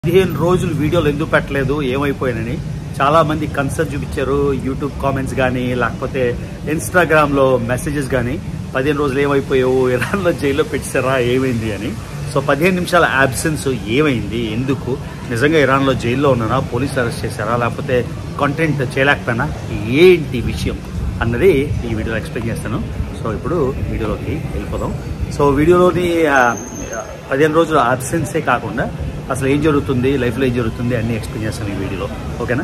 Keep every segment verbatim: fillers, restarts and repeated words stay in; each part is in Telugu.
పదిహేను రోజులు వీడియోలు ఎందుకు పెట్టలేదు ఏమైపోయానని చాలా మంది కన్సర్న్ చూపించారు. యూట్యూబ్ కామెంట్స్ కానీ లేకపోతే ఇన్స్టాగ్రామ్లో మెసేజెస్ కానీ పదిహేను రోజులు ఏమైపోయావు, ఇరాన్లో జైల్లో పెట్టారా, ఏమైంది అని. సో పదిహేను నిమిషాల యాబ్సెన్స్ ఏమైంది, ఎందుకు, నిజంగా ఇరాన్లో జైల్లో ఉన్నానా, పోలీసు అరెస్ట్ చేశారా, లేకపోతే కంటెంట్ చేయలేకపోయినా, ఏంటి విషయం అన్నది ఈ వీడియోలో ఎక్స్ప్లెయిన్ చేస్తాను. సో ఇప్పుడు వీడియోలోకి వెళ్ళిపోదాం. సో వీడియోలోని పదిహేను రోజుల యాబ్సెన్సే కాకుండా అసలు ఏం జరుగుతుంది, లైఫ్లో ఏం జరుగుతుంది అన్నీ ఎక్స్ప్లెయిన్ చేస్తాను ఈ వీడియోలో, ఓకేనా.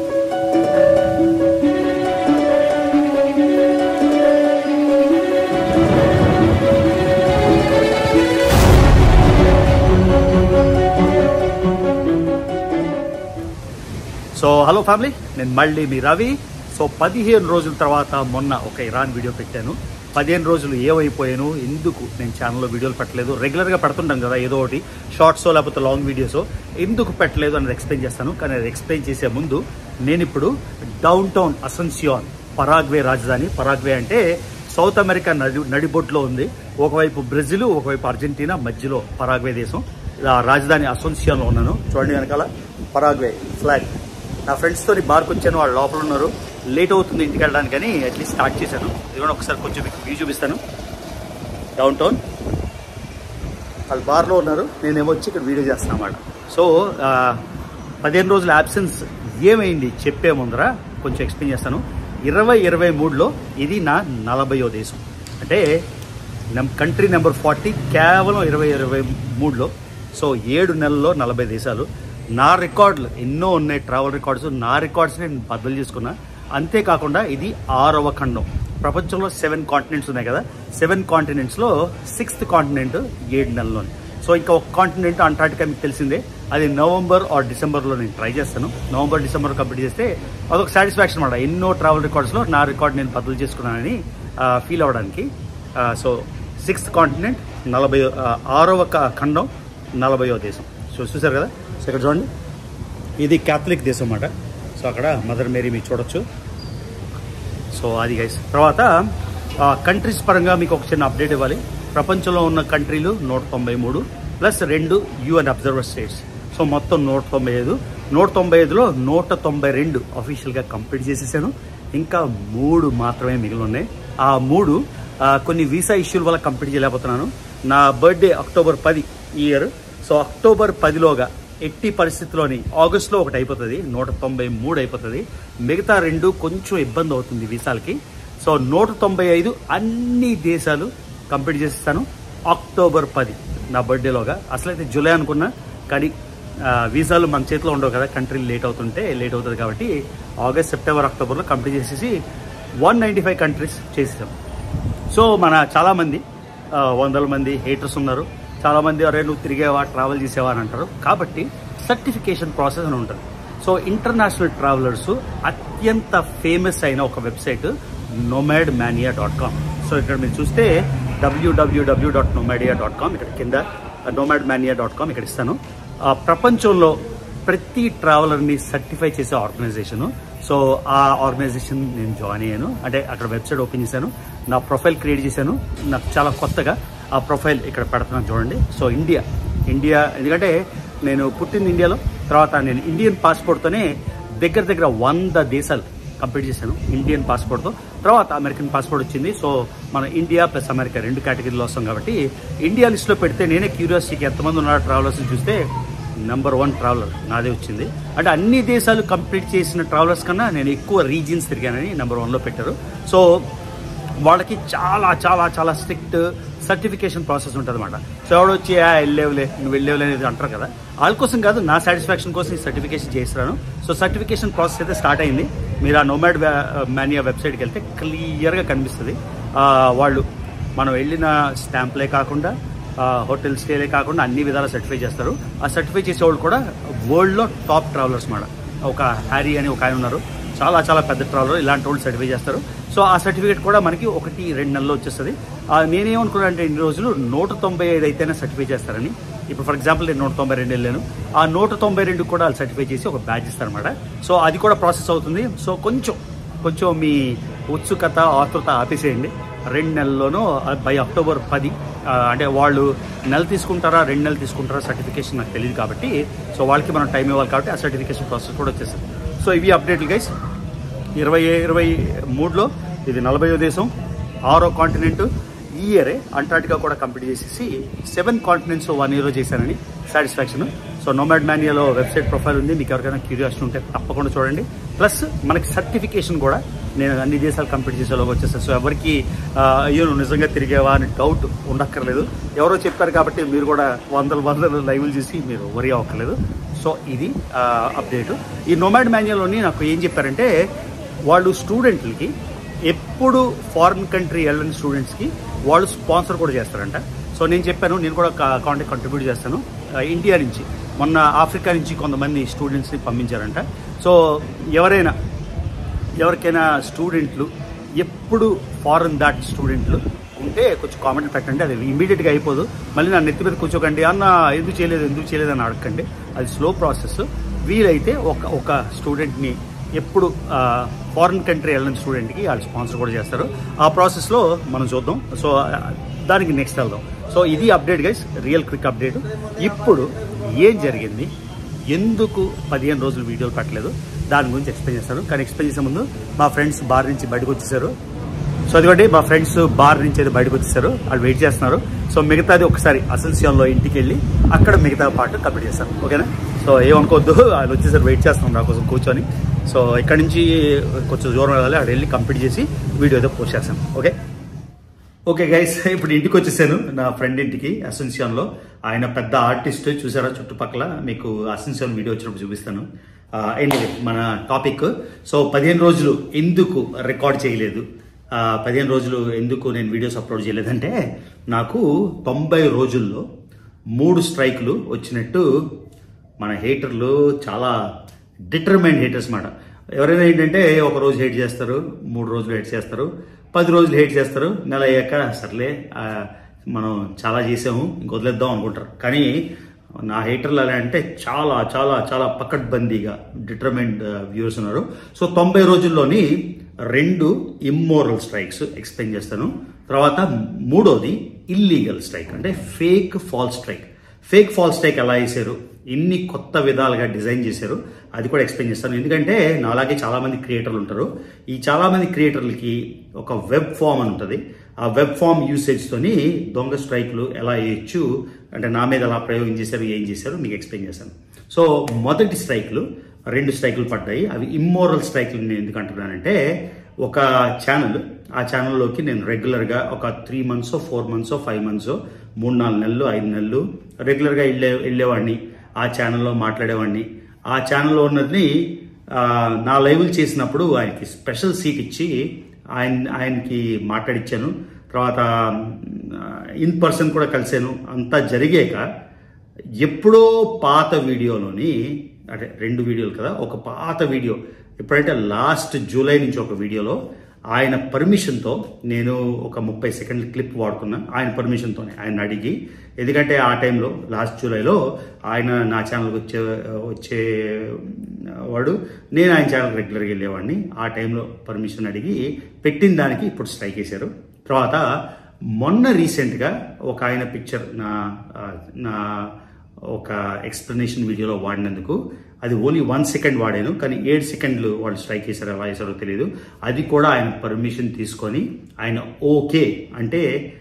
సో హలో ఫ్యామిలీ, నేను మళ్ళీ మీ రవి. సో పదిహేను రోజుల తర్వాత మొన్న ఒక ఇరాన్ వీడియో పెట్టాను. పదిహేను రోజులు ఏమైపోయాను, ఎందుకు నేను ఛానల్లో వీడియోలు పెట్టలేదు, రెగ్యులర్గా పెడుతుంటాం కదా ఏదో ఒకటి షార్ట్సో లేకపోతే లాంగ్ వీడియోసో, ఎందుకు పెట్టలేదు అనేది ఎక్స్ప్లెయిన్ చేస్తాను. కానీ అది ఎక్స్ప్లెయిన్ చేసే ముందు నేను ఇప్పుడు డౌన్ టౌన్ అసెన్సియాన్, పరాగ్వే రాజధాని. పరాగ్వే అంటే సౌత్ అమెరికా నడి నడిబొడ్లో ఉంది. ఒకవైపు బ్రెజిల్, ఒకవైపు అర్జెంటీనా, మధ్యలో పరాగ్వే దేశం. రాజధాని అసెన్సియాన్లో ఉన్నాను. చూడండి వెనకాల పరాగ్వే ఫ్లాగ్. నా ఫ్రెండ్స్తో బార్కి వచ్చాను, వాళ్ళు లోపల ఉన్నారు. లేట్ అవుతుంది ఇంటికి వెళ్ళడానికి అని అట్లీస్ట్ స్టార్ట్ చేశాను. ఇదిగోండి ఒకసారి కొంచెం మీకు వ్యూ చూపిస్తాను. డౌన్ టౌన్ వాళ్ళు బార్లో ఉన్నారు, నేనేమో వచ్చి ఇక్కడ వీడియో చేస్తాను అన్నమాట. సో పదిహేను రోజుల యాబ్సెన్స్ ఏమైంది చెప్పే ముందర కొంచెం ఎక్స్ప్లెయిన్ చేస్తాను. ఇరవై ఇరవై మూడులో ఇది నా నలభయో దేశం. అంటే కంట్రీ నెంబర్ ఫార్టీ కేవలం ఇరవై ఇరవై మూడులో. సో ఏడు నెలల్లో నలభై దేశాలు. నా రికార్డులు ఎన్నో ఉన్నాయి, ట్రావెల్ రికార్డ్స్. నా రికార్డ్స్ నేను బద్దలు చేసుకున్నా. అంతేకాకుండా ఇది ఆరవ ఖండం. ప్రపంచంలో సెవెన్ కాంటినెంట్స్ ఉన్నాయి కదా, సెవెన్ కాంటినెంట్స్లో సిక్స్త్ కాంటినెంట్ ఏడు నెలల్లోని. సో ఇంకా ఒక కాంటినెంట్ అంటార్టికా మీకు తెలిసిందే, అది నవంబర్ ఆర్ డిసెంబర్లో నేను ట్రై చేస్తాను. నవంబర్ డిసెంబర్ కంప్లీట్ చేస్తే అదొక సాటిస్ఫాక్షన్ అనమాట. ఎన్నో ట్రావెల్ రికార్డ్స్లో నా రికార్డ్ నేను బద్దలు చేసుకున్నానని ఫీల్ అవ్వడానికి. సో సిక్స్త్ కాంటినెంట్, నలభై ఆరవ ఖండం, నలభయో దేశం. సో చూసారు కదా. సో ఇక్కడ చూడండి, ఇది క్యాథలిక్ దేశం అన్నమాట. సో అక్కడ మదర్ మేరీ మీరు చూడొచ్చు. సో అది గైస్. తర్వాత కంట్రీస్ పరంగా మీకు ఒక చిన్న అప్డేట్ ఇవ్వాలి. ప్రపంచంలో ఉన్న కంట్రీలు నూట తొంభై మూడు ప్లస్ రెండు యూఎన్ అబ్జర్వర్ స్టేట్స్. సో మొత్తం నూట తొంభై ఐదు నూట తొంభై ఐదులో నూట తొంభై రెండు అఫీషియల్గా కంప్లీట్ చేసేసాను. ఇంకా మూడు మాత్రమే మిగిలి ఉన్నాయి. ఆ మూడు కొన్ని వీసా ఇష్యూల వల్ల కంప్లీట్ చేయలేకపోతున్నాను. నా బర్త్డే అక్టోబర్ పది ఈ ఇయర్. సో అక్టోబర్ పదిలోగా ఎట్టి పరిస్థితిలోని ఆగస్టులో ఒకటి అయిపోతుంది, నూట తొంభై మూడు అయిపోతుంది. మిగతా రెండు కొంచెం ఇబ్బంది అవుతుంది వీసాలకి. సో నూట తొంభై ఐదు అన్ని దేశాలు కంప్లీట్ చేసేస్తాను అక్టోబర్ పది నా బర్త్డేలోగా. అసలైతే జూలై అనుకున్నా, కానీ వీసాలు మన చేతిలో ఉండవు కదా, కంట్రీలు లేట్ అవుతుంటే లేట్ అవుతుంది కాబట్టి ఆగస్ట్, సెప్టెంబర్, అక్టోబర్లో కంప్లీట్ చేసేసి వన్ నైంటీ ఫైవ్ కంట్రీస్ చేసేసాం. సో మన చాలామంది వందల మంది హేటర్స్ ఉన్నారు. చాలామంది అరే నువ్వు తిరిగేవా, ట్రావెల్ చేసేవా అని అంటారు. కాబట్టి సర్టిఫికేషన్ ప్రాసెస్ అని ఉంటుంది. సో ఇంటర్నేషనల్ ట్రావెలర్స్ అత్యంత ఫేమస్ అయిన ఒక website Nomad Mania dot com. So ఇక్కడ మీరు చూస్తే W W W dot Nomadia dot com, ఇక్కడ కింద నోమాడ్ మానియా డాట్ కామ్ ఇక్కడ ఇస్తాను. ప్రపంచంలో ప్రతి ట్రావెలర్ని సర్టిఫై చేసే ఆర్గనైజేషను. సో ఆ ఆర్గనైజేషన్ నేను జాయిన్ అయ్యాను. అంటే అక్కడ వెబ్సైట్ ఓపెన్ చేశాను, నా ప్రొఫైల్ క్రియేట్ చేశాను. నాకు చాలా కొత్తగా ఆ ప్రొఫైల్ ఇక్కడ పెడుతున్నాను చూడండి. సో ఇండియా ఇండియా ఎందుకంటే నేను పుట్టింది ఇండియాలో. తర్వాత నేను ఇండియన్ పాస్పోర్ట్తోనే దగ్గర దగ్గర వంద దేశాలు కంప్లీట్ చేశాను ఇండియన్ పాస్పోర్ట్తో. తర్వాత అమెరికన్ పాస్పోర్ట్ వచ్చింది. సో మన ఇండియా ప్లస్ అమెరికా రెండు కేటగిరీలో వస్తాం కాబట్టి ఇండియా లిస్ట్లో పెడితే నేనే క్యూరియాసిటీకి ఎంతమంది ఉన్నారు ట్రావెలర్స్ చూస్తే నెంబర్ వన్ ట్రావెలర్ నాదే వచ్చింది. అంటే అన్ని దేశాలు కంప్లీట్ చేసిన ట్రావెలర్స్ కన్నా నేను ఎక్కువ రీజియన్స్ తిరిగానని నెంబర్ వన్లో పెట్టారు. సో వాళ్ళకి చాలా చాలా చాలా స్ట్రిక్ట్ సర్టిఫికేషన్ ప్రాసెస్ ఉంటుంది అన్నమాట. సో ఎవడు వచ్చి వెళ్ళేవులే నువ్వు వెళ్ళేవులే అనేది అంటారు కదా, వాళ్ళ కోసం కాదు, నా సాటిస్ఫాక్షన్ కోసం ఈ సర్టిఫికేషన్ చేస్తున్నాను. సో సర్టిఫికేషన్ ప్రాసెస్ అయితే స్టార్ట్ అయింది. మీరు ఆ నోమాడ్ మానియా వెబ్సైట్కి వెళ్తే క్లియర్గా కనిపిస్తుంది. వాళ్ళు మనం వెళ్ళిన స్టాంప్లే కాకుండా హోటల్ స్టేలే కాకుండా అన్ని విధాలు సర్టిఫై చేస్తారు. ఆ సర్టిఫై చేసేవాళ్ళు కూడా వరల్డ్లో టాప్ ట్రావెలర్స్ మాట. ఒక హ్యారీ అని ఒక ఆయన ఉన్నారు, చాలా చాలా పెద్ద ట్రావెలర్, ఇలాంటి వాళ్ళు సర్టిఫై చేస్తారు. సో ఆ సర్టిఫికేట్ కూడా మనకి ఒకటి రెండు నెలల్లో వచ్చేస్తుంది. నేనేమనుకున్నాను అంటే ఇన్ని రోజులు నూట తొంభై ఐదు అయితేనే సర్టిఫై చేస్తారని. ఇప్పుడు ఫర్ ఎగ్జాంపుల్ నేను నూట తొంభై రెండు వెళ్ళాను, ఆ నూట తొంభై రెండు కూడా వాళ్ళు సర్టిఫై చేసి ఒక బ్యాచ్ ఇస్తారనమాట. సో అది కూడా ప్రాసెస్ అవుతుంది. సో కొంచెం కొంచెం మీ ఉత్సుకత ఆతృత ఆపేసేయండి. రెండు నెలల్లోనూ బై అక్టోబర్ పది అంటే వాళ్ళు నెల తీసుకుంటారా రెండు నెలలు తీసుకుంటారా సర్టిఫికేషన్ నాకు తెలియదు కాబట్టి సో వాళ్ళకి మనం టైం ఇవ్వాలి కాబట్టి ఆ సర్టిఫికేషన్ ప్రాసెస్ కూడా వచ్చేసింది. సో ఇవి అప్డేట్లు గైస్. ఇరవై ఇరవై మూడులో ఇది నలభైవ దేశం, ఆరో కాంటినెంట్. ఈ ఇయరే అంటార్టికా కూడా కంప్లీట్ చేసేసి సెవెన్ కాంటినెంట్స్ వన్ ఇయర్లో చేశానని సాటిస్ఫాక్షన్. సో నోమాడ్ మానియాలో వెబ్సైట్ ప్రొఫైల్ ఉంది, మీకు ఎవరికైనా క్యూరియాసిటీ ఉంటే తప్పకుండా చూడండి. ప్లస్ మనకి సర్టిఫికేషన్ కూడా నేను అన్ని దేశాలు కంప్లీట్ చేసేలోకి వచ్చేసాను. సో ఎవరికి అయ్యో నువ్వు నిజంగా తిరిగేవా అని డౌట్ ఉండక్కర్లేదు. ఎవరో చెప్పారు కాబట్టి మీరు కూడా వందల వందల లైవ్లు చూసి మీరు వరి అవ్వక్కర్లేదు. సో ఇది అప్డేట్. ఈ నోమాడ్ మాన్యువల్లోని నాకు ఏం చెప్పారంటే వాళ్ళు స్టూడెంట్లకి ఎప్పుడు ఫారిన్ కంట్రీ వెళ్ళని స్టూడెంట్స్కి వాళ్ళు స్పాన్సర్ కూడా చేస్తారంట. సో నేను చెప్పాను నేను కూడా కాంటాక్ట్ కంట్రిబ్యూట్ చేస్తాను. ఇండియా నుంచి మొన్న ఆఫ్రికా నుంచి కొంతమంది స్టూడెంట్స్ని పంపించారంట. సో ఎవరైనా ఎవరికైనా స్టూడెంట్లు ఎప్పుడు ఫారెన్ దాటి స్టూడెంట్లు ఉంటే కొంచెం కామెంట్లు పెట్టండి. అది ఇమీడియట్గా అయిపోదు. మళ్ళీ నా నెత్తి మీద కూర్చోకండి అన్న ఎందుకు చేయలేదు ఎందుకు చేయలేదు అని అడగండి. అది స్లో ప్రాసెస్. వీలైతే ఒక ఒక స్టూడెంట్ని ఎప్పుడు ఫారిన్ కంట్రీ వెళ్ళిన స్టూడెంట్కి వాళ్ళు స్పాన్సర్ కూడా చేస్తారు. ఆ ప్రాసెస్లో మనం చూద్దాం. సో దానికి నెక్స్ట్ వెళ్దాం. సో ఇది update guys, real quick update. ఇప్పుడు ఏం జరిగింది, ఎందుకు పదిహేను రోజులు వీడియోలు పెట్టలేదు దాని గురించి ఎక్స్ప్లెయిన్ చేస్తాను. కానీ ఎక్స్ప్లెయిన్ చేసే ముందు మా ఫ్రెండ్స్ బార్ నుంచి బయటకు వచ్చేసారు. సో అదిగోండి మా ఫ్రెండ్స్ బార్ నుంచి అయితే బయటకు వచ్చేసారు, వాళ్ళు వెయిట్ చేస్తున్నారు. సో మిగతాది ఒకసారి అసెన్సియన్లో ఇంటికి వెళ్ళి అక్కడ మిగతా పార్ట్ కంప్లీట్ చేస్తాను, ఓకేనా? సో ఏమనుకోవద్దు, వాళ్ళు వచ్చేసరి వెయిట్ చేస్తున్నాం నా కోసం కూర్చొని. సో ఇక్కడ నుంచి కొంచెం దూరం వెళ్ళాలి, అక్కడ వెళ్ళి కంప్లీట్ చేసి వీడియో అయితే పోస్ట్ చేస్తాను, ఓకే? ఓకే గైస్, ఇప్పుడు ఇంటికి వచ్చేసాను, నా ఫ్రెండ్ ఇంటికి అసెన్సియన్లో. ఆయన పెద్ద ఆర్టిస్ట్, చూసారా చుట్టుపక్కల, మీకు అసెన్సియన్ వీడియో వచ్చినప్పుడు చూపిస్తాను. ఎనీవే మన టాపిక్. సో పదిహేను రోజులు ఎందుకు రికార్డ్ చేయలేదు, పదిహేను రోజులు ఎందుకు నేను వీడియోస్ అప్లోడ్ చేయలేదంటే నాకు తొంభై రోజుల్లో మూడు స్ట్రైకులు వచ్చినట్టు మన హేటర్లు చాలా డిటర్మైండ్ హేటర్స్ మాట. ఎవరైనా ఏంటంటే ఒక రోజు హేట్ చేస్తారు, మూడు రోజులు హేట్ చేస్తారు, పది రోజులు హేట్ చేస్తారు, నెల అయ్యాక సర్లే మనం చాలా చేసాము ఇంక వదిలేద్దాం అనుకుంటారు. కానీ నా హేటర్లు అలా అంటే చాలా చాలా చాలా పకడ్బందీగా డిటర్మైండ్ వ్యూవర్స్ ఉన్నారు. సో తొంభై రోజుల్లోని రెండు ఇమ్మోరల్ స్ట్రైక్స్ ఎక్స్ప్లెయిన్ చేస్తాను. తర్వాత మూడోది ఇల్లీగల్ స్ట్రైక్, అంటే fake false strike. Fake false strike ఎలా వేసారు, ఇన్ని కొత్త విధాలుగా డిజైన్ చేశారు, అది కూడా ఎక్స్ప్లెయిన్ చేస్తాను. ఎందుకంటే నాలాగే చాలా మంది క్రియేటర్లు ఉంటారు. ఈ చాలా మంది క్రియేటర్లకి ఒక వెబ్ ఫామ్ అని ఉంటుంది. ఆ వెబ్ ఫామ్ యూసేజ్తోని దొంగ స్ట్రైక్లు ఎలా వేయచ్చు, అంటే నా మీద ఎలా ప్రయోగం చేశారు, ఏం చేశారు మీకు ఎక్స్ప్లెయిన్ చేశాను. సో మొదటి స్ట్రైక్లు రెండు స్ట్రైకులు పడ్డాయి. అవి ఇమ్మోరల్ స్ట్రైక్లు. నేను ఎందుకు అంటున్నానంటే ఒక ఛానల్, ఆ ఛానల్లోకి నేను రెగ్యులర్గా ఒక three months four months five months మూడు నాలుగు నెలలు ఐదు నెలలు రెగ్యులర్గా వెళ్ళే వెళ్ళేవాడిని ఆ ఛానల్లో మాట్లాడేవాడిని. ఆ ఛానల్లో ఉన్నది నా లైవ్లు చేసినప్పుడు ఆయనకి స్పెషల్ సీట్ ఇచ్చి ఆయన ఆయనకి మాట్లాడిచ్చాను. తర్వాత ఇన్ పర్సన్ కూడా కలిశాను. అంతా జరిగాక ఎప్పుడో పాత వీడియోలోని, అంటే రెండు వీడియోలు కదా, ఒక పాత వీడియో ఎప్పుడంటే లాస్ట్ జూలై నుంచి ఒక వీడియోలో ఆయన పర్మిషన్తో నేను ఒక ముప్పై సెకండ్ల క్లిప్ వాడుకున్నా. ఆయన పర్మిషన్తోనే, ఆయన అడిగి. ఎందుకంటే ఆ టైంలో లాస్ట్ జూలైలో ఆయన నా ఛానల్కి వచ్చే వచ్చేవాడు, నేను ఆయన ఛానల్కి రెగ్యులర్గా వెళ్ళేవాడిని. ఆ టైంలో పర్మిషన్ అడిగి పెట్టిన దానికి ఇప్పుడు స్ట్రైక్ వేశారు. తర్వాత మొన్న రీసెంట్గా ఒక ఆయన పిక్చర్ నా నా ఒక ఎక్స్ప్లెనేషన్ వీడియోలో వాడినందుకు, అది ఓన్లీ వన్ సెకండ్ వాడాను, కానీ ఏడు సెకండ్లు వాళ్ళు స్ట్రైక్ చేశారో ఎలా వేసారో తెలియదు. అది కూడా ఆయన పర్మిషన్ తీసుకొని ఆయన ఓకే అంటే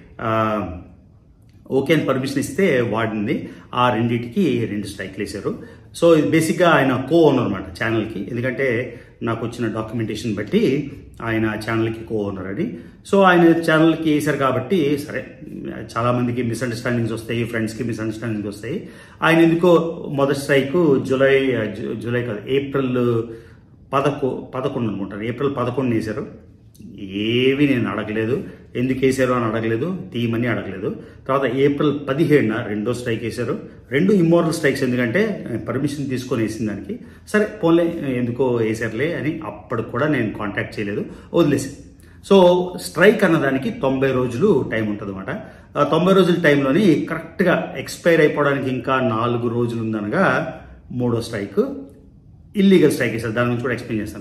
ఓకే అని పర్మిషన్ ఇస్తే వాడింది. ఆ రెండింటికి రెండు స్ట్రైక్లు వేశారు. సో ఇది బేసిక్గా ఆయన కో ఓనర్ అనమాట ఛానల్కి. ఎందుకంటే నాకు వచ్చిన డాక్యుమెంటేషన్ బట్టి ఆయన ఛానల్కి కో ఓనర్ అని. సో ఆయన ఛానల్కి వేశారు కాబట్టి సరే, చాలామందికి మిస్అండర్స్టాండింగ్స్ వస్తాయి, ఫ్రెండ్స్కి మిస్అండర్స్టాండింగ్స్ వస్తాయి. ఆయన ఎందుకో మొదటి స్ట్రైక్ జూలై జూలై కాదు ఏప్రిల్ పదకొ పదకొండు అనుకుంటాను ఏప్రిల్ పదకొండు వేశారు. ఏవి నేను అడగలేదు, ఎందుకు వేసారు అని అడగలేదు, తీయమని అడగలేదు. తర్వాత ఏప్రిల్ పదిహేడున రెండో స్ట్రైక్ వేశారు. రెండు ఇమ్మోరల్ స్ట్రైక్స్, ఎందుకంటే పర్మిషన్ తీసుకొని వేసిన దానికి. సరే పోన్లే ఎందుకో వేసారులే అని అప్పటికి కూడా నేను కాంటాక్ట్ చేయలేదు, వదిలేసి. సో స్ట్రైక్ అన్నదానికి తొంభై రోజులు టైం ఉంటుంది అనమాట. ఆ తొంభై రోజుల టైంలోని కరెక్ట్గా ఎక్స్పైర్ అయిపోవడానికి ఇంకా నాలుగు రోజులు ఉందనగా మూడో స్ట్రైక్ ఇల్లీగల్ స్ట్రైక్ వేశారు. దాని గురించి కూడా ఎక్స్ప్లెయిన్ చేస్తాను.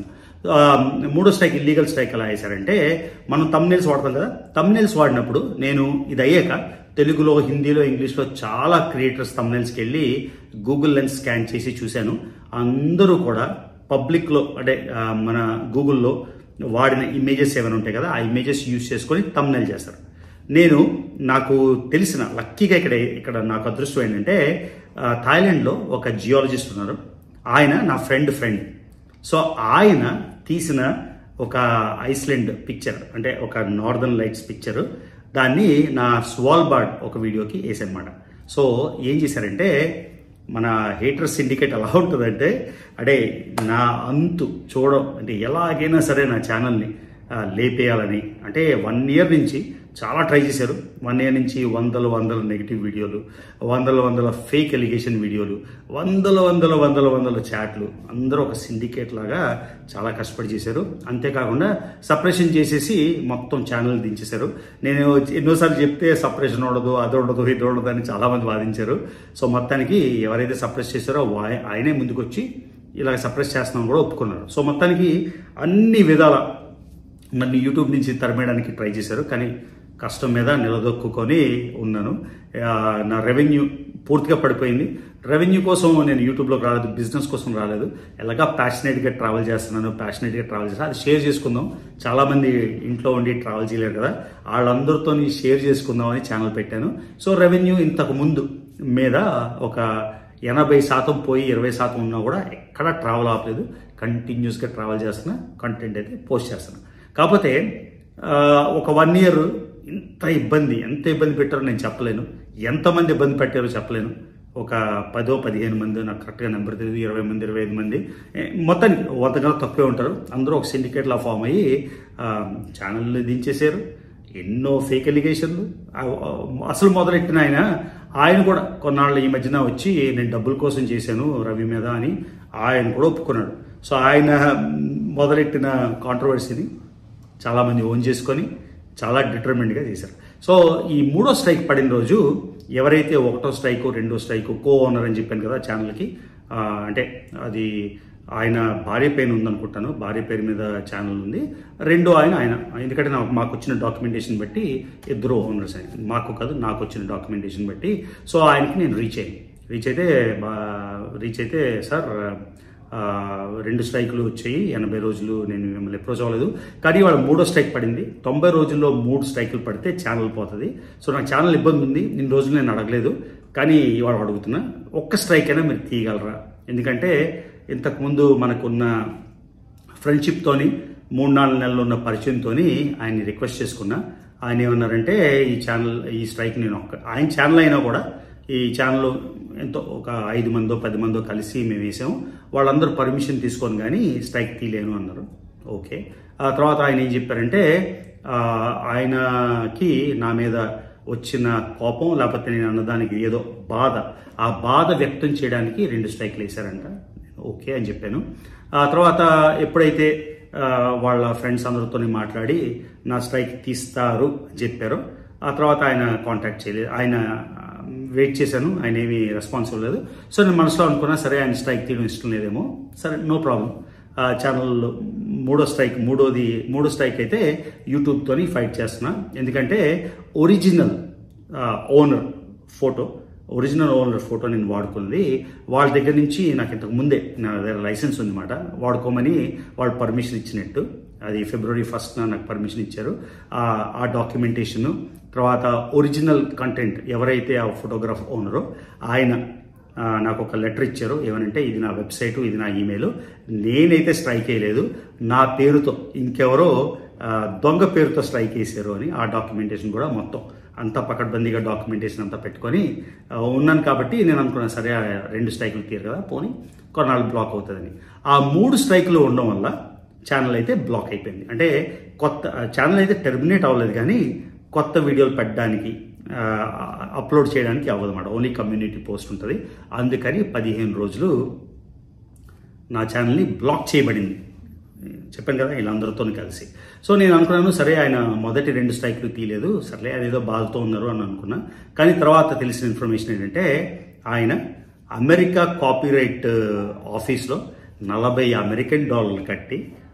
మూడో స్ట్రైక్ ఇల్లీగల్ స్ట్రైక్ ఎలా వేశారంటే, మనం తమ్నెయిల్స్ వాడతాం కదా, తమ్నెయిల్స్ వాడినప్పుడు నేను ఇది అయ్యాక తెలుగులో, హిందీలో, ఇంగ్లీష్లో చాలా క్రియేటర్స్ తమ్నెయిల్స్కి వెళ్ళి గూగుల్ లెన్స్ స్కాన్ చేసి చూశాను. అందరూ కూడా పబ్లిక్లో అంటే మన గూగుల్లో వాడిన ఇమేజెస్ ఏమైనా ఉంటాయి కదా, ఆ ఇమేజెస్ యూజ్ చేసుకొని తమ్నెయిల్ చేస్తారు. నేను నాకు తెలిసిన లక్కీగా ఇక్కడ ఇక్కడ నాకు అదృష్టం ఏంటంటే, థాయిలాండ్లో ఒక జియాలజిస్ట్ ఉన్నారు, ఆయన నా ఫ్రెండ్ ఫ్రెండ్ సో ఆయన తీసిన ఒక ఐస్లాండ్ పిక్చర్, అంటే ఒక నార్దర్న్ లైట్స్ పిక్చర్, దాన్ని నా స్వాల్బార్డ్ ఒక వీడియోకి వేసానమాట. సో ఏం చేశారంటే, మన హేటర్ సిండికేట్ ఎలా ఉంటుందంటే, అంటే నా అంతు చూడడం అంటే ఎలాగైనా సరే నా ఛానల్ని లేపేయాలని, అంటే వన్ ఇయర్ నుంచి చాలా ట్రై చేశారు. వన్ ఇయర్ నుంచి వందల వందల నెగిటివ్ వీడియోలు, వందల వందల ఫేక్ ఎలిగేషన్ వీడియోలు, వందల వందల వందల వందల చాట్లు, అందరూ ఒక సిండికేట్ లాగా చాలా కష్టపడి చేశారు. అంతేకాకుండా సపరేషన్ చేసేసి మొత్తం ఛానల్ దించేశారు. నేను ఎన్నోసార్లు చెప్తే సపరేషన్ ఉండదు, అది ఉండదు, ఇది ఉండదు అని చాలామంది వాదించారు. సో మొత్తానికి ఎవరైతే సపరేట్ చేశారో ఆయనే ముందుకొచ్చి ఇలా సపరేట్ చేస్తున్నాం కూడా ఒప్పుకున్నారు. సో మొత్తానికి అన్ని విధాల నన్ను యూట్యూబ్ నుంచి తరిమేయడానికి ట్రై చేశారు, కానీ కష్టం మీద నిలదొక్కుని ఉన్నాను. నా రెవెన్యూ పూర్తిగా పడిపోయింది. రెవెన్యూ కోసం నేను యూట్యూబ్లోకి రాలేదు, బిజినెస్ కోసం రాలేదు. ఎలాగా ప్యాషనేట్గా ట్రావెల్ చేస్తున్నాను, ప్యాషనేట్గా ట్రావెల్ చేస్తాను, అది షేర్ చేసుకుందాం. చాలామంది ఇంట్లో ఉండి ట్రావెల్ చేయలేరు కదా, వాళ్ళందరితో షేర్ చేసుకుందాం అని ఛానల్ పెట్టాను. సో రెవెన్యూ ఇంతకు ముందు మీద ఒక ఎనభై శాతం పోయి ఇరవై శాతం ఉన్నా కూడా ఎక్కడా ట్రావెల్ ఆపలేదు. కంటిన్యూస్గా ట్రావెల్ చేస్తున్నా, కంటెంట్ అయితే పోస్ట్ చేస్తున్నా. కాకపోతే ఒక వన్ ఇయర్ ఇంత ఇబ్బంది, ఎంత ఇబ్బంది పెట్టారో నేను చెప్పలేను, ఎంతమంది ఇబ్బంది పెట్టారో చెప్పలేను. ఒక పదో పదిహేను మంది, నాకు కరెక్ట్గా నెంబర్ తెలియదు, ఇరవై మంది ఇరవై ఐదు మంది, మొత్తానికి వంద కన్నా తక్కువే ఉంటారు. అందరూ ఒక సిండికేట్లా ఫామ్ అయ్యి ఛానల్ దించేశారు. ఎన్నో ఫేక్ ఎలిగేషన్లు. అసలు మొదలెట్టిన ఆయన ఆయన కూడా కొన్నాళ్ళు ఈ మధ్యన వచ్చి నేను డబ్బుల కోసం చేశాను రవి మీద అని ఆయన కూడా ఒప్పుకున్నాడు. సో ఆయన మొదలెట్టిన కాంట్రవర్సీని చాలామంది ఓన్ చేసుకొని చాలా డిటర్మిండ్గా చేశారు. సో ఈ మూడో స్ట్రైక్ పడిన రోజు ఎవరైతే ఒకటో స్ట్రైకు, రెండో స్ట్రైకు, కో ఓనర్ అని చెప్పాను కదా ఛానల్కి, అంటే అది ఆయన భార్య పేరు ఉందనుకుంటాను, భార్య పేరు మీద ఛానల్ ఉంది. రెండో ఆయన ఆయన ఎందుకంటే నాకు మాకు వచ్చిన డాక్యుమెంటేషన్ బట్టి ఇద్దరు ఓనర్స్ ఆయన, మాకు కాదు నాకు వచ్చిన డాక్యుమెంటేషన్ బట్టి. సో ఆయనకి నేను రీచ్ అయ్యాను. రీచ్ అయితే రీచ్ అయితే సార్ రెండు స్ట్రైకులు వచ్చాయి, ఎనభై రోజులు నేను మిమ్మల్ని అప్రోచ్ అవ్వలేదు, కానీ వాళ్ళ మూడో స్ట్రైక్ పడింది. తొంభై రోజుల్లో మూడు స్ట్రైకులు పడితే ఛానల్ పోతుంది. సో నాకు ఛానల్ ఇబ్బంది ఉంది, ఇన్ని రోజులు నేను అడగలేదు, కానీ ఇవాళ అడుగుతున్నా, ఒక్క స్ట్రైక్ అయినా మీరు తీయగలరా? ఎందుకంటే ఇంతకుముందు మనకున్న ఫ్రెండ్షిప్తోని మూడు నాలుగు నెలలు ఉన్న పరిచయంతో ఆయన్ని రిక్వెస్ట్ చేసుకున్నా. ఆయన ఏమన్నారంటే, ఈ ఛానల్ ఈ స్ట్రైక్ నేను ఒక్క ఆయన ఛానల్ అయినా కూడా ఈ ఛానల్ ఎంతో ఒక ఐదు మందో పది మందో కలిసి మేము వేసాము, వాళ్ళందరూ పర్మిషన్ తీసుకొని కానీ స్ట్రైక్ తీయలేను అన్నారు. ఓకే. ఆ తర్వాత ఆయన ఏం చెప్పారంటే, ఆయనకి నా మీద వచ్చిన కోపం లేకపోతే నేను అన్నదానికి ఏదో బాధ, ఆ బాధ వ్యక్తం చేయడానికి రెండు స్ట్రైక్లు వేశారంట. ఓకే అని చెప్పాను. ఆ తర్వాత ఎప్పుడైతే వాళ్ళ ఫ్రెండ్స్ అందరితో మాట్లాడి నా స్ట్రైక్ తీస్తారు అని చెప్పారో, ఆ తర్వాత ఆయన కాంటాక్ట్ చేయలేదు. ఆయన వెయిట్ చేశాను, ఆయన ఏమీ రెస్పాన్స్ ఇవ్వలేదు. సో నేను మనసులో అనుకున్నా, సరే ఆయన స్ట్రైక్ తీయడం ఇష్టం లేదేమో, సరే నో ప్రాబ్లం. ఛానల్లో మూడో స్ట్రైక్ మూడోది మూడో స్ట్రైక్ అయితే యూట్యూబ్తో ఫైట్ చేస్తున్నా. ఎందుకంటే original owner photo original owner photo నేను వాడుకుంది వాళ్ళ దగ్గర నుంచి నాకు ఇంతకు ముందే నా దగ్గర లైసెన్స్ ఉందన్నమాట, వాడుకోమని వాళ్ళు పర్మిషన్ ఇచ్చినట్టు. అది ఫిబ్రవరి ఫస్ట్ నాకు పర్మిషన్ ఇచ్చారు. ఆ డాక్యుమెంటేషను తర్వాత ఒరిజినల్ కంటెంట్ ఎవరైతే ఆ ఫోటోగ్రాఫ్ ఓనరో ఆయన నాకు ఒక లెటర్ ఇచ్చారు. ఏమనంటే, ఇది నా వెబ్సైటు, ఇది నా ఈమెయిల్, నేనైతే స్ట్రైక్ వేయలేదు, నా పేరుతో ఇంకెవరో దొంగ పేరుతో స్ట్రైక్ వేసారు అని ఆ డాక్యుమెంటేషన్ కూడా మొత్తం అంతా పకడ్బందీగా డాక్యుమెంటేషన్ అంతా పెట్టుకొని ఉన్నాను. కాబట్టి నేను అనుకున్నాను, సరే రెండు స్ట్రైకులు తీరు కదా, పోనీ కొన్నాళ్ళు బ్లాక్ అవుతుందని. ఆ మూడు స్ట్రైకులు ఉండడం వల్ల ఛానల్ అయితే బ్లాక్ అయిపోయింది. అంటే కొత్త ఛానల్ అయితే టెర్మినేట్ అవ్వలేదు, కానీ కొత్త వీడియోలు పెట్టడానికి అప్లోడ్ చేయడానికి అవ్వదన్నమాట. ఓన్లీ కమ్యూనిటీ పోస్ట్ ఉంటుంది. అందుకని పదిహేను రోజులు నా ఛానల్ని బ్లాక్ చేయబడింది. చెప్పాను కదా వీళ్ళందరితో కలిసి. సో నేను అనుకున్నాను, సరే ఆయన మొదటి రెండు స్ట్రైక్లు తీయలేదు, సర్లే అదేదో బాధతో ఉన్నారు అని అనుకున్నా. కానీ తర్వాత తెలిసిన ఇన్ఫర్మేషన్ ఏంటంటే, ఆయన అమెరికా కాపీరైట్ ఆఫీస్లో నలభై అమెరికన్ డాలర్లు కట్టి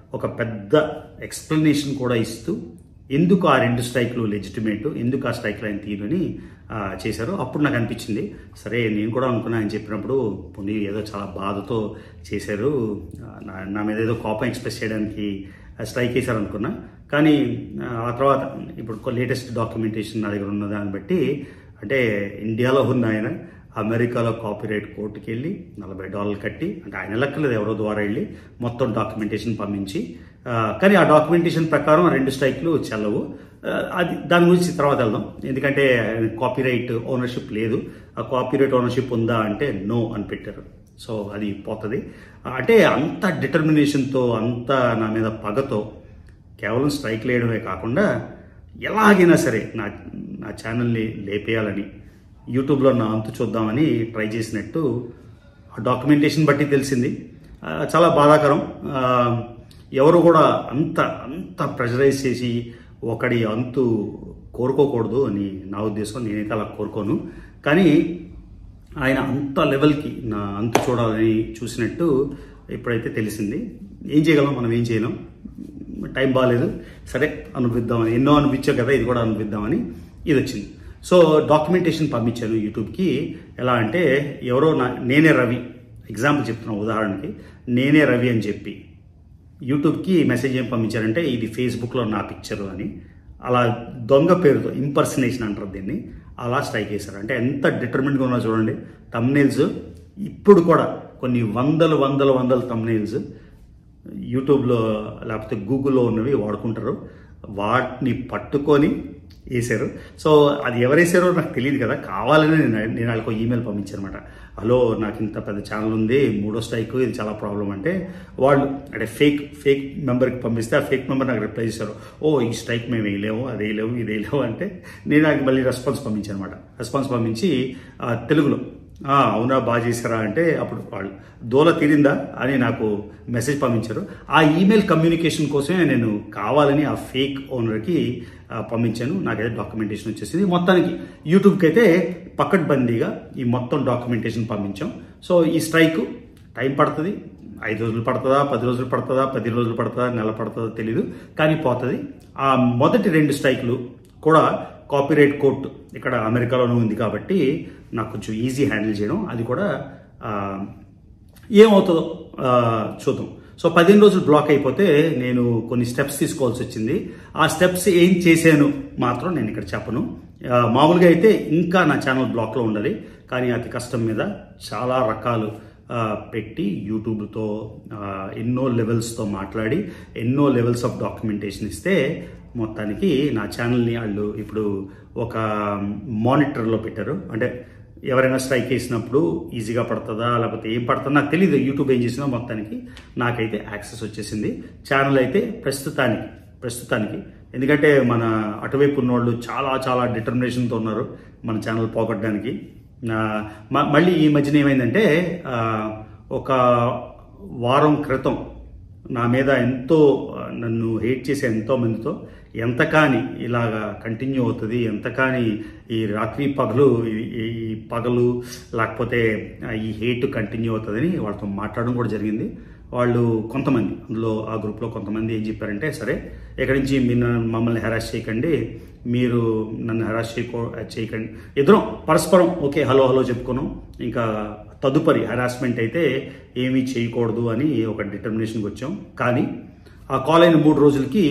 ఒక పెద్ద ఎక్స్ప్లెనేషన్ కూడా ఇస్తూ ఎందుకు ఆ రెండు స్ట్రైక్లు లెజిటిమేట్, ఎందుకు ఆ స్ట్రైక్లు ఆయన తీరుని చేశారు. అప్పుడు నాకు అనిపించింది, సరే నేను కూడా అనుకున్నా ఆయన చెప్పినప్పుడు పొంది ఏదో చాలా బాధతో చేశారు, నా మీద ఏదో కోపం ఎక్స్ప్రెస్ చేయడానికి స్ట్రైక్ చేశారు అనుకున్నా. కానీ ఆ తర్వాత ఇప్పుడు లేటెస్ట్ డాక్యుమెంటేషన్ నా దగ్గర ఉన్న దాన్ని బట్టి అంటే ఇండియాలో ఉన్న ఆయన అమెరికాలో కాపీరైట్ కోర్టుకి వెళ్ళి నలభై డాలర్లు కట్టి, అంటే ఆయన లెక్కలేదు ఎవరో ద్వారా వెళ్ళి మొత్తం డాక్యుమెంటేషన్ పంపించి, కానీ ఆ డాక్యుమెంటేషన్ ప్రకారం రెండు స్ట్రైక్లు చెల్లవు. అది దాని గురించి తర్వాత వెళ్దాం, ఎందుకంటే కాపీరైట్ ఓనర్షిప్ లేదు. ఆ కాపీరైట్ ఓనర్షిప్ ఉందా అంటే నో అని పెట్టారు. సో అది పోతుంది. అంటే అంత డిటర్మినేషన్తో, అంత నా మీద పగతో కేవలం స్ట్రైక్ వేయడమే కాకుండా ఎలాగైనా సరే నా నా ఛానల్ని లేపేయాలని, యూట్యూబ్లో నా అంతు చూద్దామని ట్రై చేసినట్టు ఆ డాక్యుమెంటేషన్ బట్టి తెలిసింది. చాలా బాధాకరం. ఎవరు కూడా అంత అంత ప్రెషరైజ్ చేసి ఒకడి అంతు కోరుకోకూడదు అని నా ఉద్దేశం. నేనైతే అలా కోరుకోను. కానీ ఆయన అంత లెవెల్కి నా అంతు చూడాలని చూసినట్టు ఇప్పుడైతే తెలిసింది. ఏం చేయగలం, మనం ఏం చేయలేం. టైం బాగాలేదు, సరే అనుభవిద్దామని, ఎన్నో అనిపించావు కదా, ఇది కూడా అనుభవిద్దామని ఇది వచ్చింది. సో డాక్యుమెంటేషన్ పంపించాను యూట్యూబ్కి. ఎలా అంటే ఎవరో నా నేనే రవి, ఎగ్జాంపుల్ చెప్తున్నాను ఉదాహరణకి, నేనే రవి అని చెప్పి యూట్యూబ్కి మెసేజ్ ఏం పంపించారంటే ఇది ఫేస్బుక్లో నా పిక్చరు అని, అలా దొంగ పేరుతో ఇంపర్సనేషన్ అంటారు దీన్ని, అలా స్ట్రైక్ చేశారు. అంటే ఎంత డిటర్మిన్గా ఉన్నా చూడండి. తమ్నెయిల్స్ ఇప్పుడు కూడా కొన్ని వందల వందల వందల తమ్నెయిల్స్ యూట్యూబ్లో లేకపోతే గూగుల్లో ఉన్నవి వాడుకుంటారు, వాటిని పట్టుకొని వేసారు. సో అది ఎవరు వేసారో నాకు తెలియదు కదా, కావాలని నేను నేను వాళ్ళకి ఈమెయిల్ పంపించాను అనమాట. హలో, నాకు ఇంత పెద్ద ఛానల్ ఉంది, మూడో స్ట్రైక్, ఇది చాలా ప్రాబ్లం అంటే వాళ్ళు అంటే ఫేక్ ఫేక్ మెంబర్కి పంపిస్తే ఆ ఫేక్ మెంబర్ నాకు రిప్లై చేశారు, ఓ ఈ స్ట్రైక్ మేము వేయలేము, అది వేయలేము, ఇది వేయలేము అంటే నేను నాకు మళ్ళీ రెస్పాన్స్ పంపించాను అనమాట. రెస్పాన్స్ పంపించి తెలుగులో అవునా బాగా చేశారా అంటే అప్పుడు వాళ్ళు దోల తీరిందా అని నాకు మెసేజ్ పంపించారు. ఆ ఈమెయిల్ కమ్యూనికేషన్ కోసమే నేను కావాలని ఆ ఫేక్ ఓనర్కి పంపించాను. నాకైతే డాక్యుమెంటేషన్ వచ్చేసింది. మొత్తానికి యూట్యూబ్కి అయితే పకడ్బందీగా ఈ మొత్తం డాక్యుమెంటేషన్ పంపించాం. సో ఈ స్ట్రైక్ టైం పడుతుంది, ఐదు రోజులు పడుతుందా, పది రోజులు పడుతుందా, పది రోజులు పడుతుందా, నెల పడుతుందో తెలీదు, కానీ పోతుంది. ఆ మొదటి రెండు స్ట్రైక్లు కూడా కాపీరైట్ కోర్టు ఇక్కడ అమెరికాలోనే ఉంది కాబట్టి నాకు కొంచెం ఈజీ హ్యాండిల్ చేయడం, అది కూడా ఏమవుతుందో చూద్దాం. సో పదిహేను రోజులు బ్లాక్ అయిపోతే నేను కొన్ని స్టెప్స్ తీసుకోవాల్సి వచ్చింది. ఆ స్టెప్స్ ఏం చేశాను మాత్రం నేను ఇక్కడ చెప్పను. మామూలుగా అయితే ఇంకా నా ఛానల్ బ్లాక్లో ఉండాలి, కానీ అతి కష్టం మీద చాలా రకాలు పెట్టి యూట్యూబ్తో ఎన్నో లెవెల్స్తో మాట్లాడి ఎన్నో లెవెల్స్ ఆఫ్ డాక్యుమెంటేషన్ ఇస్తే మొత్తానికి నా ఛానల్ని వాళ్ళు ఇప్పుడు ఒక మానిటర్లో పెట్టారు. అంటే ఎవరైనా స్ట్రైక్ వేసినప్పుడు ఈజీగా పడుతుందా లేకపోతే ఏం పడుతుందో నాకు తెలియదు. యూట్యూబ్ ఏం చేసినా మొత్తానికి నాకైతే యాక్సెస్ వచ్చేసింది. ఛానల్ అయితే ప్రస్తుతానికి ప్రస్తుతానికి ఎందుకంటే మన అటువైపు ఉన్నవాళ్ళు చాలా చాలా డిటర్మినేషన్తో ఉన్నారు మన ఛానల్ పోగొట్టడానికి. మళ్ళీ ఈ మధ్యన ఏమైందంటే ఒక వారం క్రితం నా మీద ఎంతో నన్ను హేట్ చేసే ఎంతో మందితో ఎంత కానీ ఇలాగా కంటిన్యూ అవుతుంది, ఎంత కానీ ఈ రాత్రి పగలు ఈ పగలు లేకపోతే ఈ హేట్ కంటిన్యూ అవుతుందని వాళ్ళతో మాట్లాడడం కూడా జరిగింది. వాళ్ళు కొంతమంది అందులో ఆ గ్రూప్లో కొంతమంది ఏం చెప్పారంటే, సరే ఇక్కడి నుంచి మీరు మమ్మల్ని హెరాస్ చేయకండి, మీరు నన్ను హెరాస్ చేయకో చేయకండి ఇద్దరం పరస్పరం ఓకే హలో హలో చెప్పుకున్నాం, ఇంకా తదుపరి హెరాస్మెంట్ అయితే ఏమీ చేయకూడదు అని ఒక డిటర్మినేషన్కి వచ్చాం. కానీ ఆ కాల్ అయిన మూడు రోజులకి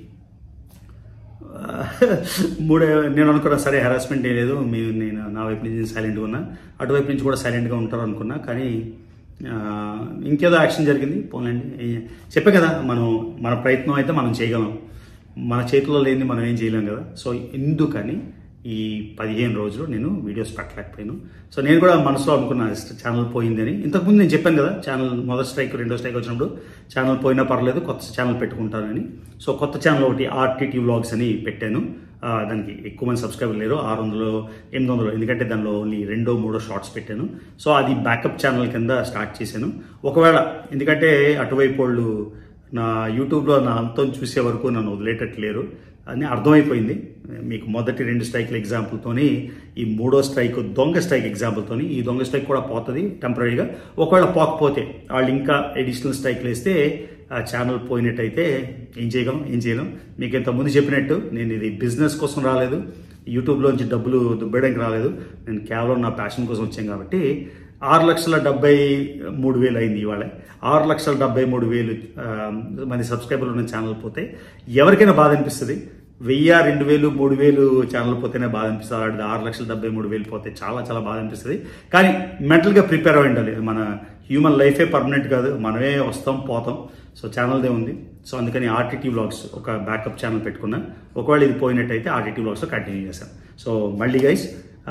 మూడే నేను అనుకున్నా సరే హెరాస్మెంట్ ఏ లేదు, మీరు నేను నా వైపు నుంచి సైలెంట్గా ఉన్నా, అటువైపు నుంచి కూడా సైలెంట్గా ఉంటారు అనుకున్నా. కానీ ఇంకేదో యాక్షన్ జరిగింది. పోన్లేండి, చెప్పే కదా మనం మన ప్రయత్నం అయితే మనం చేయగలం, మన చేతిలో లేనిది మనం ఏం చేయలేం కదా. సో ఎందుకని ఈ పదిహేను రోజులు నేను వీడియోస్ పెట్టలేకపోయాను. సో నేను కూడా మనసులో అనుకున్నా ఛానల్ పోయిందని. ఇంతకుముందు నేను చెప్పాను కదా, ఛానల్ మొదటి స్ట్రైక్ రెండో స్ట్రైక్ వచ్చినప్పుడు ఛానల్ పోయినా పర్లేదు కొత్త ఛానల్ పెట్టుకుంటానని. సో కొత్త ఛానల్ ఒకటి ఆర్టీటీ వ్లాగ్స్ అని పెట్టాను. దానికి ఎక్కువ మంది సబ్స్క్రైబర్ లేరు, ఆరు వందలు ఎనిమిది వందలు ఎందుకంటే దానిలో ఓన్లీ రెండో మూడో షార్ట్స్ పెట్టాను. సో అది బ్యాకప్ ఛానల్ కింద స్టార్ట్ చేశాను. ఒకవేళ ఎందుకంటే అటువైపు వాళ్ళు నా యూట్యూబ్లో నా అంతం చూసే వరకు నన్ను వదిలేటట్లేరు. అని అర్థమైపోయింది. మీకు మొదటి రెండు స్ట్రైక్ల ఎగ్జాంపుల్తోని ఈ మూడో స్ట్రైక్ దొంగ స్ట్రైక్ ఎగ్జాంపుల్తోని ఈ దొంగ స్ట్రైక్ కూడా పోతుంది టెంపరీగా. ఒకవేళ పోకపోతే వాళ్ళు ఇంకా అడిషనల్ స్ట్రైక్లు వేస్తే ఆ ఛానల్ పోయినట్టయితే ఏం చేయగలం ఏం చేయలేం. మీకు ఇంతకుముందు చెప్పినట్టు నేను ఇది బిజినెస్ కోసం రాలేదు, యూట్యూబ్లోంచి డబ్బులు దుబ్బేయడానికి రాలేదు. నేను కేవలం నా ప్యాషన్ కోసం వచ్చాను కాబట్టి ఆరు లక్షల డెబ్బై మూడు వేలు అయింది ఇవాళ. ఆరు లక్షల డెబ్బై మూడు వేలు మంది సబ్స్క్రైబర్లు ఉన్న ఛానల్ పోతే ఎవరికైనా బాధ అనిపిస్తుంది. వెయ్యి రెండు వేలు మూడు వేలు ఛానల్ పోతేనే బాధ అనిపిస్తుంది. అలాంటిది ఆరు లక్షల డెబ్బై మూడు వేలు పోతే చాలా చాలా బాధ అనిపిస్తుంది. కానీ మెంటల్గా ప్రిపేర్ అయి ఉండాలి. మన హ్యూమన్ లైఫే పర్మనెంట్ కాదు, మనమే వస్తాం పోతాం. సో ఛానల్దే ఉంది. సో అందుకని ఆర్టీటీ వ్లాగ్స్ ఒక బ్యాకప్ ఛానల్ పెట్టుకున్నా. ఒకవేళ ఇది పోయినట్టయితే ఆర్టీటీ వ్లాగ్స్లో కంటిన్యూ చేశాను. సో మళ్ళీ గైస్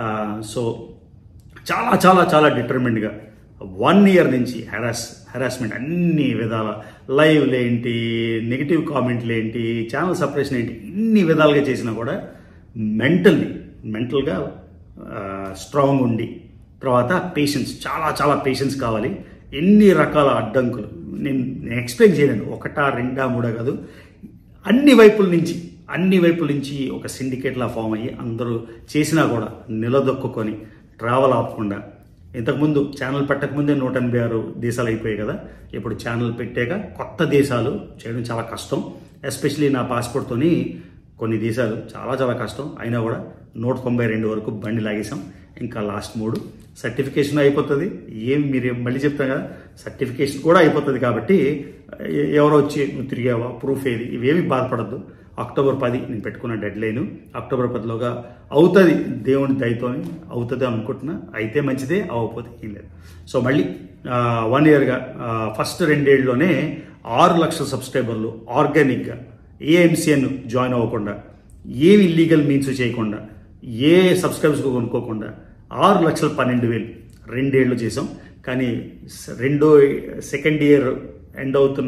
సో చాలా చాలా చాలా డిటర్మిన్డ్గా వన్ ఇయర్ నుంచి హెరాస్ హెరాస్మెంట్ అన్ని విధాల లైవ్లు ఏంటి, నెగిటివ్ కామెంట్లు ఏంటి, ఛానల్ సపరేషన్ ఏంటి, ఇన్ని విధాలుగా చేసినా కూడా మెంటల్లీ మెంటల్గా స్ట్రాంగ్ ఉండి తర్వాత పేషెన్స్, చాలా చాలా పేషెన్స్ కావాలి. ఎన్ని రకాల అడ్డంకులు నేను నేను ఎక్స్ప్లెయిన్ చేయలేను. ఒకటా రెండా మూడా కాదు, అన్ని వైపుల నుంచి అన్ని వైపుల నుంచి ఒక సిండికేట్లా ఫామ్ అయ్యి అందరూ చేసినా కూడా నిలదొక్కుని ట్రావెల్ ఆపకుండా. ఇంతకుముందు ఛానల్ పెట్టకముందే నూట ఎనభై ఆరు దేశాలు అయిపోయాయి కదా. ఇప్పుడు ఛానల్ పెట్టాక కొత్త దేశాలు చేయడం చాలా కష్టం. ఎస్పెషలీ నా పాస్పోర్ట్తోని కొన్ని దేశాలు చాలా చాలా కష్టం. అయినా కూడా నూట తొంభై రెండు వరకు బండి లాగేసాం. ఇంకా లాస్ట్ మూడు సర్టిఫికేషన్ అయిపోతుంది. ఏం మీరు మళ్ళీ చెప్తాం కదా, సర్టిఫికేషన్ కూడా అయిపోతుంది. కాబట్టి ఎవరో వచ్చి నువ్వు తిరిగావా, ప్రూఫ్ ఏది, ఇవేమి బాధపడద్దు. అక్టోబర్ పది నేను పెట్టుకున్న డెడ్ లైన్. అక్టోబర్ పదిలోగా అవుతుంది, దేవుని దయతోని అవుతుంది అనుకుంటున్నా. అయితే మంచిదే, అవ్వకపోతే ఏం లేదు. సో మళ్ళీ వన్ ఇయర్గా ఫస్ట్ రెండేళ్ళలోనే ఆరు లక్షల సబ్స్క్రైబర్లు ఆర్గానిక్గా ఏఎంసీఎన్ జాయిన్ అవ్వకుండా, ఏమి ఇల్లీగల్ మీన్స్ చేయకుండా, ఏ సబ్స్క్రైబర్స్ కొనుక్కోకుండా ఆరు లక్షల పన్నెండు వేలు రెండేళ్ళు చేసాం. కానీ రెండో సెకండ్ ఇయర్ ఎండ్ అవుతున్న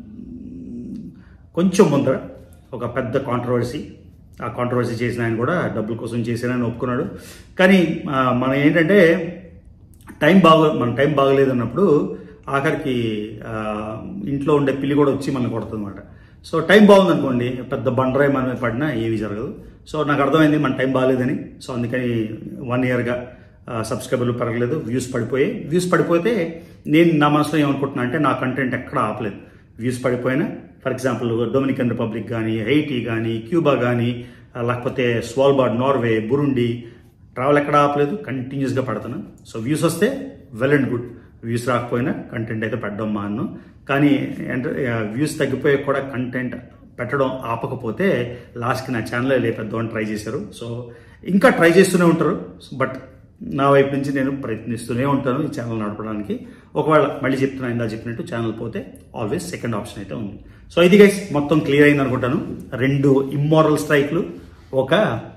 కొంచెం ముందర ఒక పెద్ద కాంట్రవర్సీ, ఆ కాంట్రవర్సీ చేసిన ఆయన కూడా డబ్బుల కోసం చేశానని ఒప్పుకున్నాడు. కానీ మనం ఏంటంటే టైం బాగో మన టైం బాగలేదు అన్నప్పుడు ఆఖరికి ఇంట్లో ఉండే పిల్లి కూడా వచ్చి మనల్ని కొడుతుంది అనమాట. సో టైం బాగుంది అనుకోండి, పెద్ద బండరాయి మన మీద పడినా ఏమీ జరగదు. సో నాకు అర్థమైంది మన టైం బాగాలేదని. సో అందుకని వన్ ఇయర్గా సబ్స్క్రైబర్లు పెరగలేదు, వ్యూస్ పడిపోయాయి. వ్యూస్ పడిపోతే నేను నా మనసులో ఏమనుకుంటున్నా అంటే నా కంటెంట్ ఎక్కడ ఆపలేదు. వ్యూస్ పడిపోయినా ఫర్ ఎగ్జాంపుల్ డొమినికన్ రిపబ్లిక్ కానీ, హైటీ కానీ, క్యూబా కానీ, లేకపోతే స్వాల్బార్డ్, నార్వే, బురుండి, ట్రావెల్ ఎక్కడ ఆపలేదు, కంటిన్యూస్గా పడుతున్నా. సో వ్యూస్ వస్తే వెల్ అండ్ గుడ్, వ్యూస్ రాకపోయినా కంటెంట్ అయితే పెట్టడం మాను. కానీ వ్యూస్ తగ్గిపోయే కూడా కంటెంట్ పెట్టడం ఆపకపోతే లాస్ట్కి నా ఛానల్ లేపేద్దామని ట్రై చేశారు. సో ఇంకా ట్రై చేస్తూనే ఉంటారు. బట్ నా వైపు నుంచి నేను ప్రయత్నిస్తూనే ఉంటాను ఈ ఛానల్ నడపడానికి. ఒకవేళ మళ్ళీ చెప్తున్నా, ఇందా చెప్పినట్టు ఛానల్ పోతే ఆల్వేస్ సెకండ్ ఆప్షన్ అయితే ఉంది. సో ఇది గైస్ మొత్తం క్లియర్ అయింది అనుకుంటాను. రెండు ఇమ్మారల్ స్ట్రైక్లు, ఒక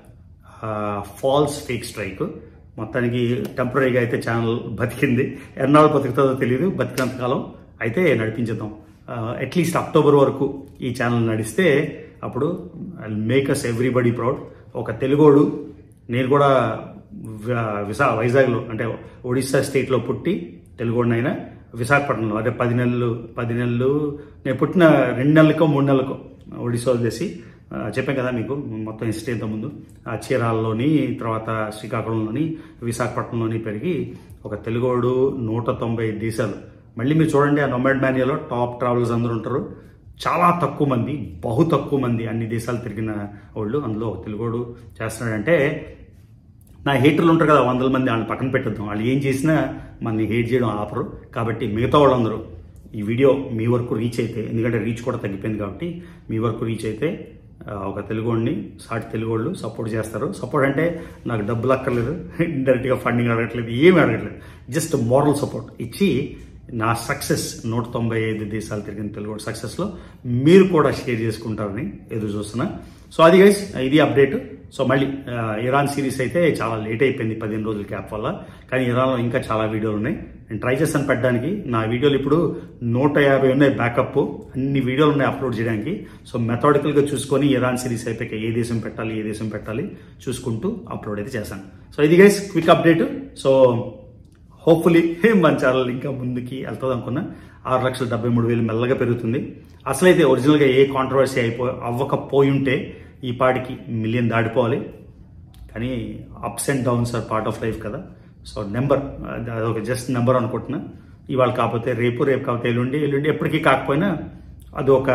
ఫాల్స్ ఫేక్ స్ట్రైక్. మొత్తానికి టెంపరీగా అయితే ఛానల్ బతికింది. ఎన్నాళ్ళు బతుకుతుందో తెలియదు, బతికినంతకాలం అయితే నడిపించేద్దాం. అట్లీస్ట్ అక్టోబర్ వరకు ఈ ఛానల్ నడిస్తే అప్పుడు I make us everybody proud. ఒక తెలుగోడు, నేను కూడా విశా వైజాగ్లో అంటే ఒడిస్సా స్టేట్లో పుట్టి తెలుగోడినైనా విశాఖపట్నంలో అంటే పది నెలలు పది నెలలు నేను పుట్టిన రెండు నెలలకో మూడు నెలలకో ఒడిస్సా వదిలేసి చెప్పాను కదా మీకు మొత్తం హిస్టరీ ఇంతకుముందు. చీరాల్లోని, తర్వాత శ్రీకాకుళంలోని, విశాఖపట్నంలోని పెరిగి ఒక తెలుగోడు నూట తొంభై దేశాలు. మళ్ళీ మీరు చూడండి ఆ నొమాడ్ మానియాలో టాప్ ట్రావెలర్స్ అందరూ ఉంటారు. చాలా తక్కువ మంది, బహు తక్కువ మంది అన్ని దేశాలు తిరిగిన వాళ్ళు అందులో ఒక తెలుగోడు చేస్తున్నాడంటే, నా హేటర్లు ఉంటారు కదా వందల మంది, వాళ్ళని పక్కన పెట్టేద్దాం. వాళ్ళు ఏం చేసినా మనని హేట్ చేయడం ఆపరు. కాబట్టి మిగతా వాళ్ళందరూ ఈ వీడియో మీ వరకు రీచ్ అయితే, ఎందుకంటే రీచ్ కూడా తగ్గిపోయింది కాబట్టి మీ వరకు రీచ్ అయితే ఒక తెలుగోడిని, సాటి తెలుగోళ్ళు సపోర్ట్ చేస్తారు. సపోర్ట్ అంటే నాకు డబ్బులు అక్కర్లేదు, ఇండైరెక్ట్గా ఫండింగ్ అడగట్లేదు, ఏమీ అడగట్లేదు. జస్ట్ మోరల్ సపోర్ట్ ఇచ్చి నా సక్సెస్ నూట తొంభై ఐదు దేశాలు తిరిగిన తెలుగు సక్సెస్లో మీరు కూడా షేర్ చేసుకుంటారని ఎదురు చూస్తున్నా. సో అది గైస్, ఇది అప్డేట్. సో మళ్ళీ ఇరాన్ సిరీస్ అయితే చాలా లేట్ అయిపోయింది పదిహేను రోజుల క్యాప్ వల్ల. కానీ ఇరాన్లో ఇంకా చాలా వీడియోలు ఉన్నాయి, నేను ట్రై చేస్తాను పెట్టడానికి. నా వీడియోలు ఇప్పుడు నూట యాభై ఉన్నాయి బ్యాకప్, అన్ని వీడియోలు ఉన్నాయి అప్లోడ్ చేయడానికి. సో మెథాడికల్గా చూసుకొని ఇరాన్ సిరీస్ అయిపోయాక ఏ దేశం పెట్టాలి ఏ దేశం పెట్టాలి చూసుకుంటూ అప్లోడ్ అయితే చేశాను. సో ఇది guys quick update. So hopefully మన ఛానల్ ఇంకా ముందుకి వెళ్తుంది అనుకున్నా. ఆరు లక్షల డెబ్బై మూడు వేలు మెల్లగా పెరుగుతుంది. అసలైతే ఒరిజినల్గా ఏ కాంట్రవర్సీ అయిపో అవ్వకపోయి ఉంటే ఈ పాటికి మిలియన్ దాటిపోవాలి. కానీ ups and downs are part of life కదా. సో నెంబర్ అదొక జస్ట్ నెంబర్ అనుకుంటున్నా. ఇవాళ కాకపోతే రేపు, రేపు కాకపోతే ఎల్లుండి, ఎల్లుండి ఎప్పటికీ కాకపోయినా అది ఒక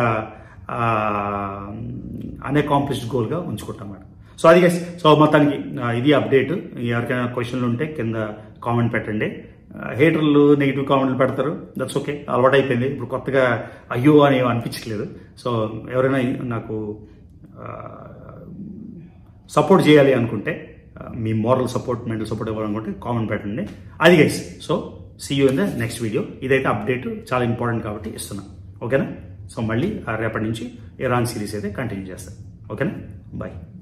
అన్అకాంప్లిష్డ్ గోల్గా ఉంచుకుంటాం మేడం. సో అది గైస్. సో మొత్తానికి ఇది అప్డేట్. ఎవరికైనా క్వశ్చన్లు ఉంటే కింద కామెంట్ పెట్టండి. హేటర్లు నెగిటివ్ కామెంట్లు పెడతారు, దట్స్ ఓకే, అలవాటు అయిపోయింది. ఇప్పుడు కొత్తగా అయ్యో అని అనిపించట్లేదు. సో ఎవరైనా నాకు సపోర్ట్ చేయాలి అనుకుంటే, మీ మోరల్ సపోర్ట్, మెంటల్ సపోర్ట్ ఇవ్వాలనుకుంటే కామెంట్ పెట్టండి. అది guys. So see you in the next video. ఇదైతే అప్డేట్ చాలా ఇంపార్టెంట్ కాబట్టి ఇస్తున్నా. ఓకేనా? సో మళ్ళీ రేపటి నుంచి ఇరాన్ సిరీస్ అయితే కంటిన్యూ చేస్తాను. ఓకేనా? బాయ్.